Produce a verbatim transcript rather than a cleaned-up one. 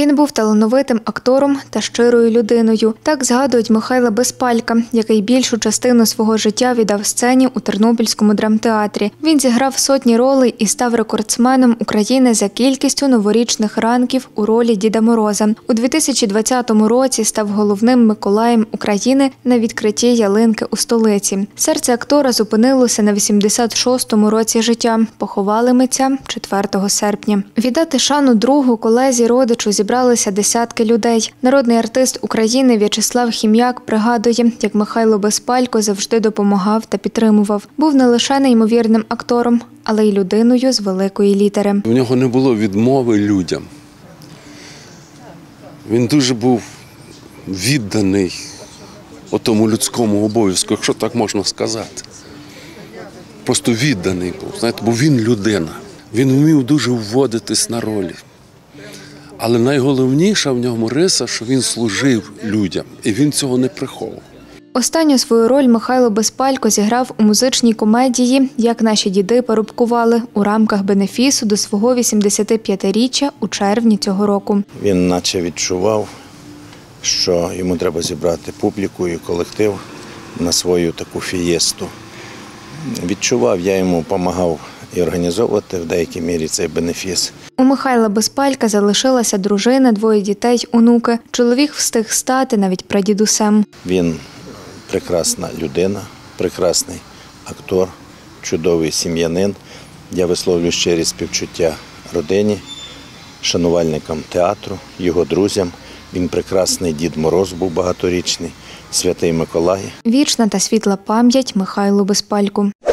Він був талановитим актором та щирою людиною. Так згадують Михайла Безпалька, який більшу частину свого життя віддав сцені у Тернопільському драмтеатрі. Він зіграв сотні ролей і став рекордсменом України за кількістю новорічних ранків у ролі Діда Мороза. У дві тисячі двадцятому році став головним Миколаєм України на відкритті ялинки у столиці. Серце актора зупинилося на вісімдесят шостому році життя. Поховали митця четвертого серпня. Віддати шану другу, колезі, родичу зібралися десятки людей. Народний артист України В'ячеслав Хім'як пригадує, як Михайло Безпалько завжди допомагав та підтримував. Був не лише неймовірним актором, але й людиною з великої літери. У нього не було відмови людям. Він дуже був відданий отому людському обов'язку, якщо так можна сказати. Просто відданий був, знаєте, бо він людина. Він вмів дуже вводитись на ролі. Але найголовніша в ньому риса, що він служив людям, і він цього не приховував. Останню свою роль Михайло Безпалько зіграв у музичній комедії «Як наші діди порубкували» у рамках бенефісу до свого вісімдесятип'ятиріччя у червні цього року. Він наче відчував, що йому треба зібрати публіку і колектив на свою таку фієсту. Відчував, я йому допомагав і організовувати в деякій мірі цей бенефіс. У Михайла Безпалька залишилася дружина, двоє дітей, онуки. Чоловік встиг стати навіть прадідусем. Він прекрасна людина, прекрасний актор, чудовий сім'янин. Я висловлюю щирі співчуття родині, шанувальникам театру, його друзям. Він прекрасний Дід Мороз був багаторічний, Святий Миколай. Вічна та світла пам'ять Михайлу Безпальку.